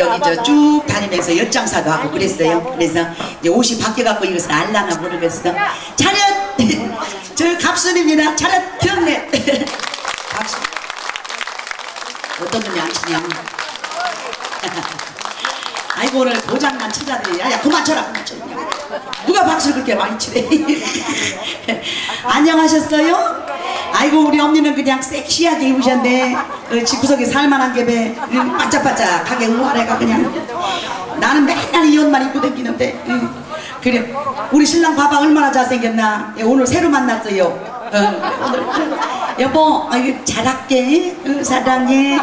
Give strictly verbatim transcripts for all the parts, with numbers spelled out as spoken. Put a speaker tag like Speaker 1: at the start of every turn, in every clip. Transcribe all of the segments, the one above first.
Speaker 1: 여기 저 쭉 다니면서 엿장사도 하고 그랬어요. 그래서 이제 옷이 바뀌어갖고 이것을 알라나 모르겠어. 차렷! 저 갑순입니다. 차렷 경례. 박수. 어떤 놈이 안 치냐. 아이고 오늘 고장난 치자들이 야야 그만 쳐라 그만 쳐. 누가 박수를 그렇게 많이 치래. 안녕하셨어요? 아이고 우리 언니는 그냥 섹시하게 입으셨네. 그 집구석에 살만한 게배 바짝바짝하게 응원해가 그냥. 나는 맨날 이 옷만 입고 다니는데. 그래 우리 신랑 봐봐 얼마나 잘생겼나. 오늘 새로 만났어요. 어, 오늘 여보 아이고 잘할게. 응, 사랑해.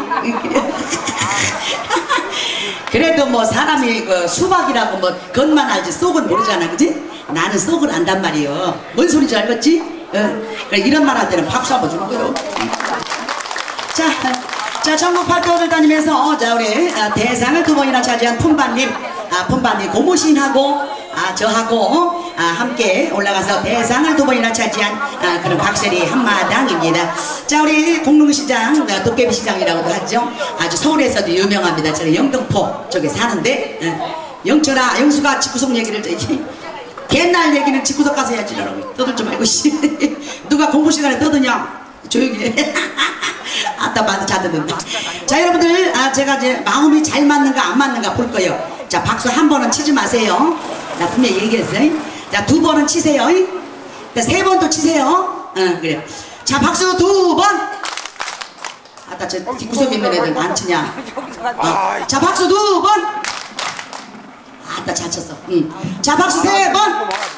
Speaker 1: 그래도 뭐 사람이 그 수박이라고 뭐 겉만 알지 속은 모르잖아, 그지? 나는 속을 안단 말이요. 뭔 소리인지 알겠지? 어. 그래 이런 말 할 때는 박수 한번 주는 거요. 자, 자 전국 팔도를 다니면서 자 우리 아, 대상을 두 번이나 차지한 품바님, 아 품바님 고무신하고 아 저하고 아, 함께 올라가서 대상을 두 번이나 차지한 아, 그런 박세리 한마당입니다. 자 우리 공릉시장 도깨비시장이라고도 하죠. 아주 서울에서도 유명합니다. 저는 영등포 쪽에 사는데 어, 영철아 영수가 집구석 얘기를 저기 옛날 얘기는 집구석 가서 해야지. 떠들 좀 말고 누가 공부 시간에 떠드냐 조용히 해. 아따 봐도 잘 듣는다. 자 여러분들 아, 제가 이제 마음이 잘 맞는가 안 맞는가 볼 거예요. 자 박수 한 번은 치지 마세요. 나 분명히 얘기했어요. 자 두 번은 치세요. 자 세 번도 치세요. 응 그래. 자 박수 두 번. 아따 저 뒷구석에 있는 애들 안 치냐. 어. 자 박수 두 번. 아따 잘 쳤어. 응. 자 박수 세 번.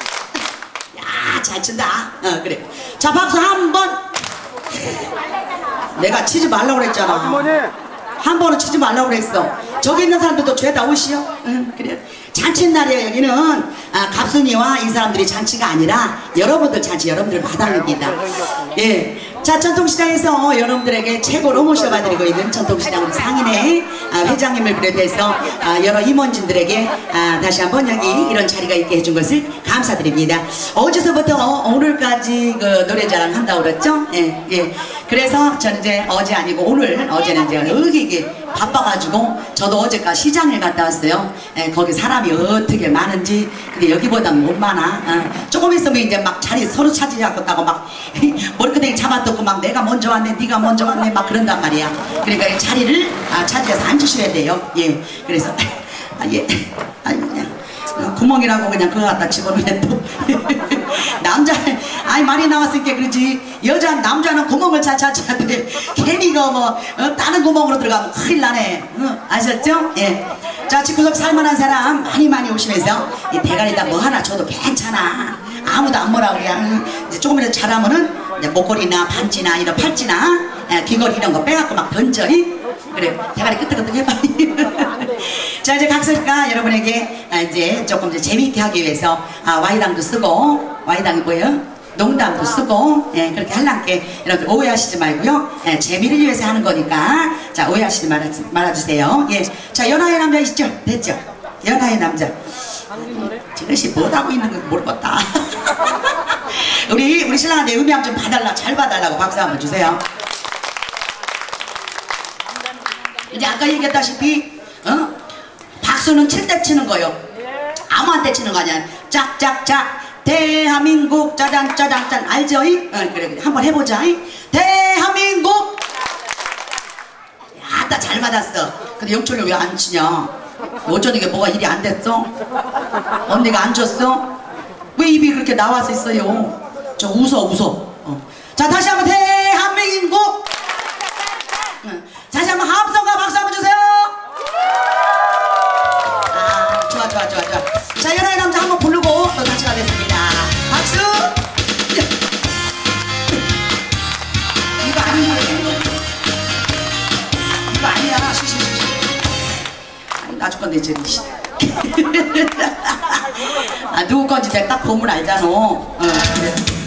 Speaker 1: 야 잘 친다. 어 그래. 자 박수 한 번. 내가 치지 말라고 그랬잖아. 한 번은 치지 말라고 그랬어. 저기 있는 사람들도 죄다 오시오. 응 그래. 잔치 날이에요. 여기는 아, 갑순이와 이 사람들이 잔치가 아니라 여러분들 잔치, 여러분들 마당입니다. 예. 자 전통시장에서 여러분들에게 최고로 모셔봐드리고 있는 전통시장 상인회 아, 회장님을 비롯해서 아, 여러 임원진들에게 아, 다시 한번 여기 이런 자리가 있게 해준 것을 감사드립니다. 어제서부터 오늘까지 그 노래자랑 한다고 그랬죠? 예, 예. 그래서 저는 이제 어제 아니고 오늘, 어제는 제가 여기 이게 바빠가지고 저도 어제까지 시장을 갔다 왔어요. 예, 거기 사람이 어떻게 많은지. 근데 여기보다는 못 많아. 어. 조금 있으면 이제 막 자리 서로 차지하겠다고 막 머리끄댕이 잡아뜯고 막 내가 먼저 왔네 네가 먼저 왔네 막 그런단 말이야. 그러니까 이 자리를 아, 차지해서 앉으셔야 돼요. 예. 그래서 아, 예. 아니 그냥 구멍이라고 그냥 그거 갖다 집어넣네 또. 남자 아니 말이 나왔으니까 그러지. 여자 남자는 구멍을 잘 찾아야 돼. 괜히 뭐 어, 다른 구멍으로 들어가면 큰일 나네. 어, 아셨죠? 예. 자 집구석 살만한 사람 많이 많이 오시면서 이 대가리다 뭐 하나 줘도 괜찮아. 아무도 안 뭐라 그냥 이제 조금이라도 잘하면은 이제 목걸이나 반지나 이런 팔찌나 예, 귀걸이 이런 거 빼갖고 막 던져. 이? 그래 대가리 끄떡끄떡 해봐. 자 이제 각설가 여러분에게 아, 이제 조금 이제 재미있게 하기 위해서 아, 와이당도 쓰고 와이당이 뭐예요? 농담도 쓰고 예, 그렇게 할랑께 여러분 오해하시지 말고요. 예, 재미를 위해서 하는 거니까 자 오해하시지 말아, 말아주세요. 예, 자 연하의 남자 있죠? 됐죠? 연하의 남자. 저것이 뭐하고 있는 건 모르겠다. 우리 우리 신랑한테 음향 좀 봐달라 잘 봐달라고 박수 한번 주세요. 이제 아까 얘기했다시피 어? 박수는 칠 때 치는 거요. 아무한테 치는 거 아니야. 짝짝짝 대한민국 짜잔 짜잔 짠 알죠? 어, 그래 그래 한번 해보자. 이? 대한민국. 야따 잘 맞았어. 근데 영철이 왜 안 치냐? 어쩌니까 뭐가 일이 안 됐어? 언니가 안 줬어? 왜 입이 그렇게 나와서 있어요? 저 웃어 웃어. 어. 자 다시 한번 대한민국. 응. 다시 한번 합성과 박수 한번 주세요. 아 좋아 좋아 좋아 좋아. 자 연하의 남자 한번 부르고 또 다시 가겠습니다. 박수. 이거 아니야. 이거 아니야. 쉬쉬쉬. 나줄 건데 저기. 아 누구 건지 내가 딱 보면 알잖아. 어, 그래.